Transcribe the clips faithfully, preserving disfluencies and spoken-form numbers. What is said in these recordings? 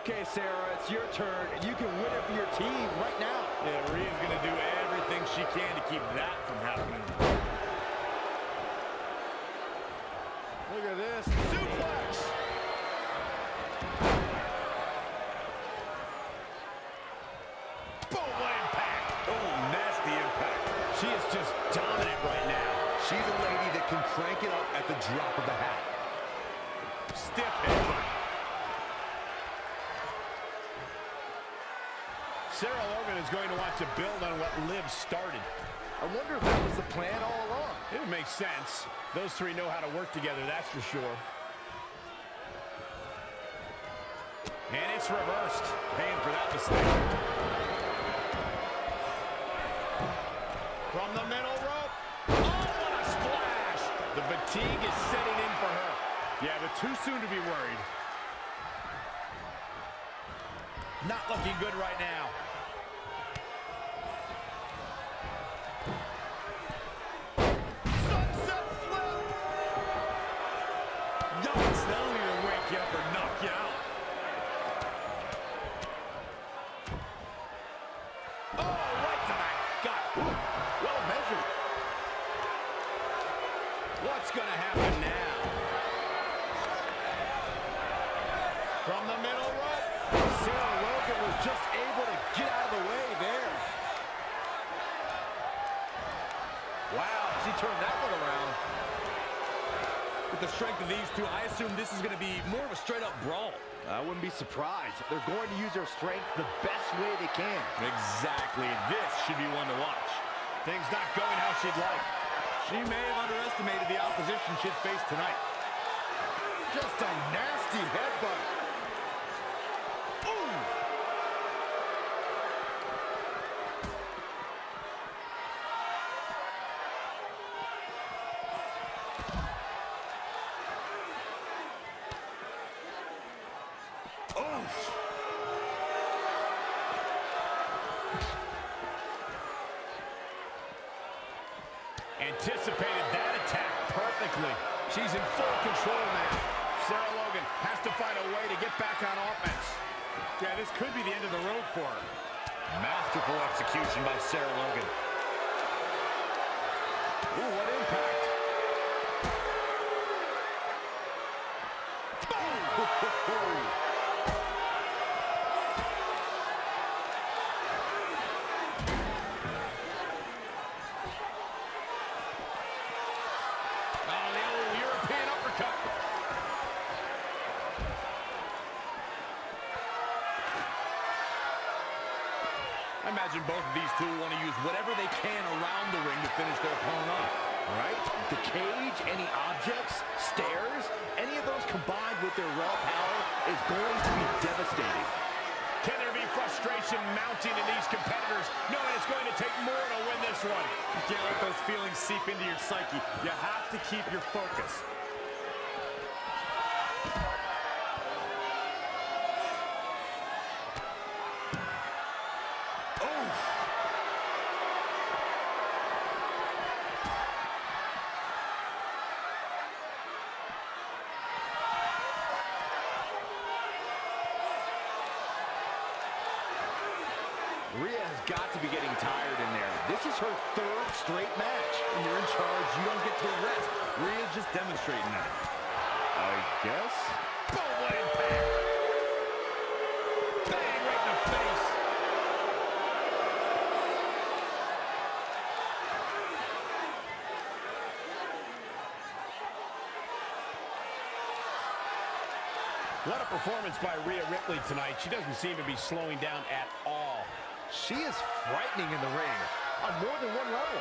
Okay, Sarah, it's your turn. You can win it for your team right now. Yeah, Rhea's going to do everything she can to keep that from happening. Look at this. Suplex! Boom, what impact! Oh, nasty impact. She is just dominant right now. She's a lady that can crank it up at the drop of the hat. Stiff headbutt. Sarah Logan is going to want to build on what Liv started. I wonder if that was the plan all along. It makes sense. Those three know how to work together, that's for sure. And it's reversed. Paying for that mistake. From the middle rope. Oh, what a splash! The fatigue is setting in for her. Yeah, but too soon to be worried. Not looking good right now. Sunset flip! Yikes, that'll either wake you up or knock you out. Oh, right to the gut. Well measured. What's going to happen now? From the middle rope. Sarah Logan was just able to get out of the way there. Wow, she turned that one around. With the strength of these two, I assume this is going to be more of a straight-up brawl. I wouldn't be surprised. They're going to use their strength the best way they can. Exactly. This should be one to watch. Things not going how she'd like. She may have underestimated the opposition she'd face tonight. Just a nasty headbutt. Anticipated that attack perfectly. She's in full control now. Sarah Logan has to find a way to get back on offense. Yeah, this could be the end of the road for her. Masterful execution by Sarah Logan. Ooh, what impact. Boom! I imagine both of these two want to use whatever they can around the ring to finish their opponent off. Right? The cage, any objects, stairs, any of those combined with their raw power is going to be devastating. Can there be frustration mounting in these competitors, knowing it's going to take more to win this one? You can't let those feelings seep into your psyche. You have to keep your focus. Rhea has got to be getting tired in there. This is her third straight match. When you're in charge, you don't get to rest. Rhea's just demonstrating that. I guess. Boom, what impact! Bang, right in the face! What a performance by Rhea Ripley tonight. She doesn't seem to be slowing down at all. She is frightening in the ring on more than one level.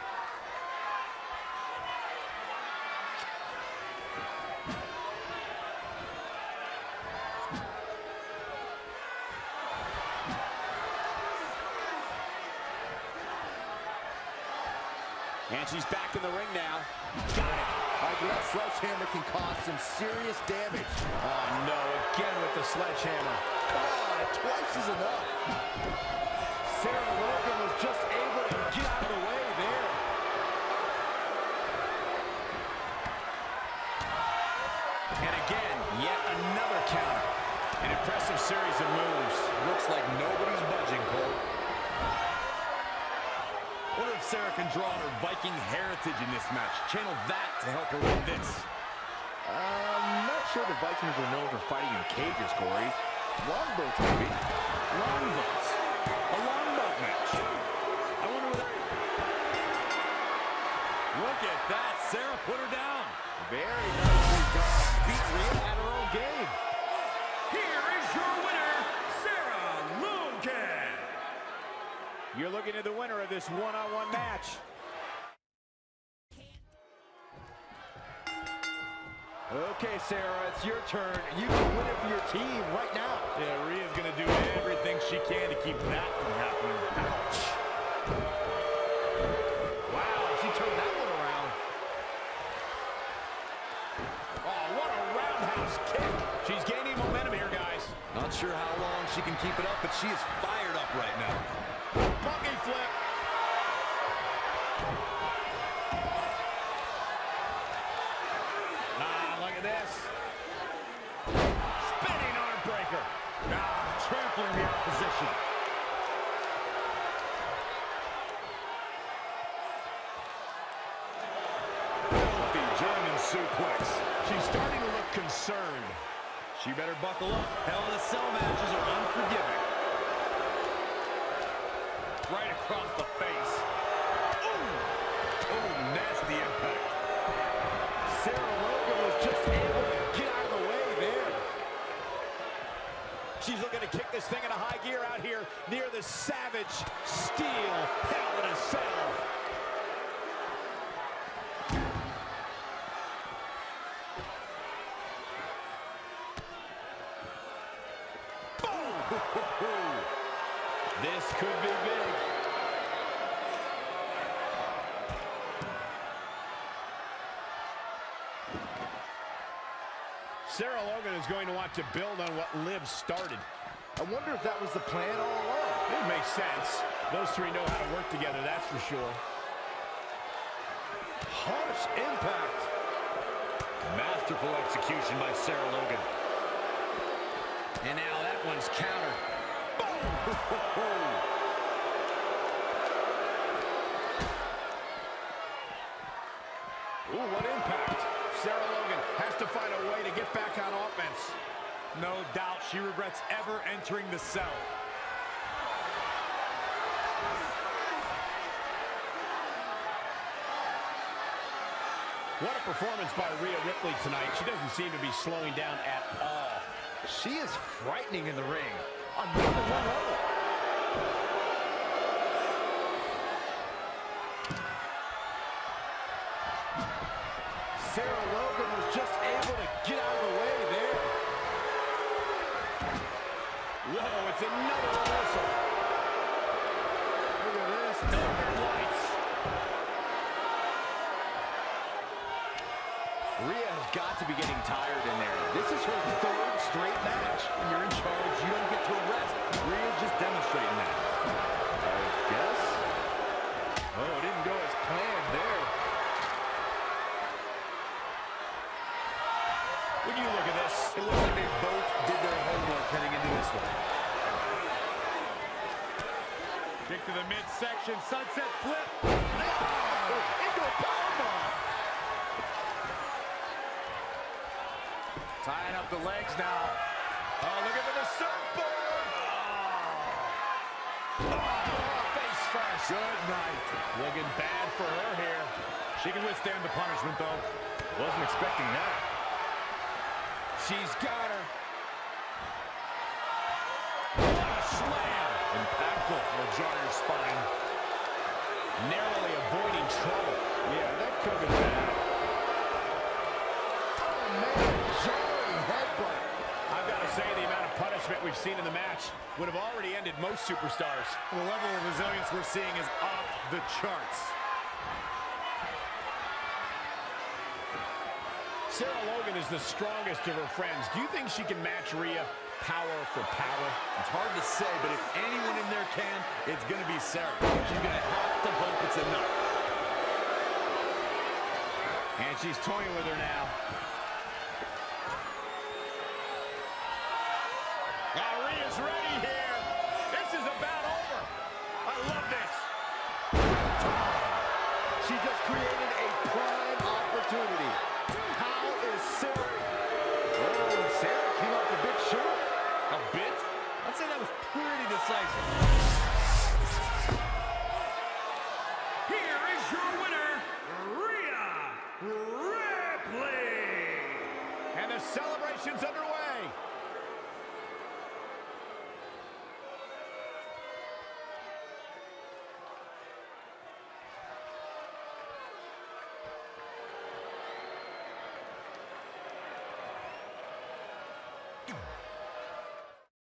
And she's back in the ring now. Got it. I guess that sledgehammer can cause some serious damage. Oh, no, again with the sledgehammer. Come on, twice is enough. Sarah Logan was just able to get out of the way there. And again, yet another counter. An impressive series of moves. Looks like nobody's budging, Cole. Wonder if Sarah can draw on her Viking heritage in this match. Channel that to help her win this. I'm not sure the Vikings are known for fighting in cages, Corey. Longboats, maybe. Longboats. A longboat match. I wonder what that... Look at that. Sarah put her down. Very nicely done. Beat Rhea at her own game. Here is your winner, Sarah Logan. You're looking at the winner of this one-on-one match. Okay, Sarah, it's your turn. You can win it for your team right now. Yeah, Rhea's going to do everything she can to keep that from happening. Ouch. Wow, she turned that one around. Oh, what a roundhouse kick. She's gaining momentum here, guys. Not sure how long she can keep it up, but she is fired up right now. Monkey flip. Ah, look at this. Spinning arm breaker. Ah, trampling the opposition. Filthy German suplex. She's starting to look concerned. She better buckle up. Hell in a Cell matches are unforgiving. Right across the face. Ooh. Ooh, nasty impact. Sarah Logan was just able to get out of the way there. She's looking to kick this thing into high gear out here near the Savage Steel Hell in a Cell. This could be big. Sarah Logan is going to want to build on what Liv started. I wonder if that was the plan all along. It makes sense. Those three know how to work together, that's for sure. Harsh impact. Masterful execution by Sarah Logan. And now that one's countered. Ooh, what impact. Sarah Logan has to find a way to get back on offense. No doubt she regrets ever entering the Cell. What a performance by Rhea Ripley tonight. She doesn't seem to be slowing down at all. She is frightening in the ring. On more than one level. Sarah Logan was just able to get out of the way there. Whoa, it's another reversal. Look at this. Northern Lights. Rhea has got to be getting tired in there. This is her third straight match. When you're in charge, you don't get to rest. Rhea's just demonstrating that. I guess. Oh, it didn't go as planned there. When you look at this, It looks like they both did their homework heading into this one. kick to the midsection, sunset flip. Oh, into a powerbomb. Tying up the legs now. Oh, looking for the surfboard. Oh. Oh, face first. Good night. Looking bad for her here. She can withstand the punishment, though. Wasn't expecting that. She's got her. What a slam. Impactful. Will jar your spine. Narrowly avoiding trouble. Yeah, that could have been bad. Oh, man. Jarring headbutt. I've got to say, the amount of punishment we've seen in the match would have already ended most superstars. The level of resilience we're seeing is off the charts. Sarah Logan is the strongest of her friends. Do you think she can match Rhea power for power? It's hard to say, but if anyone in there can, it's going to be Sarah. She's going to have to hope it's enough. And she's toying with her now. the celebration's underway.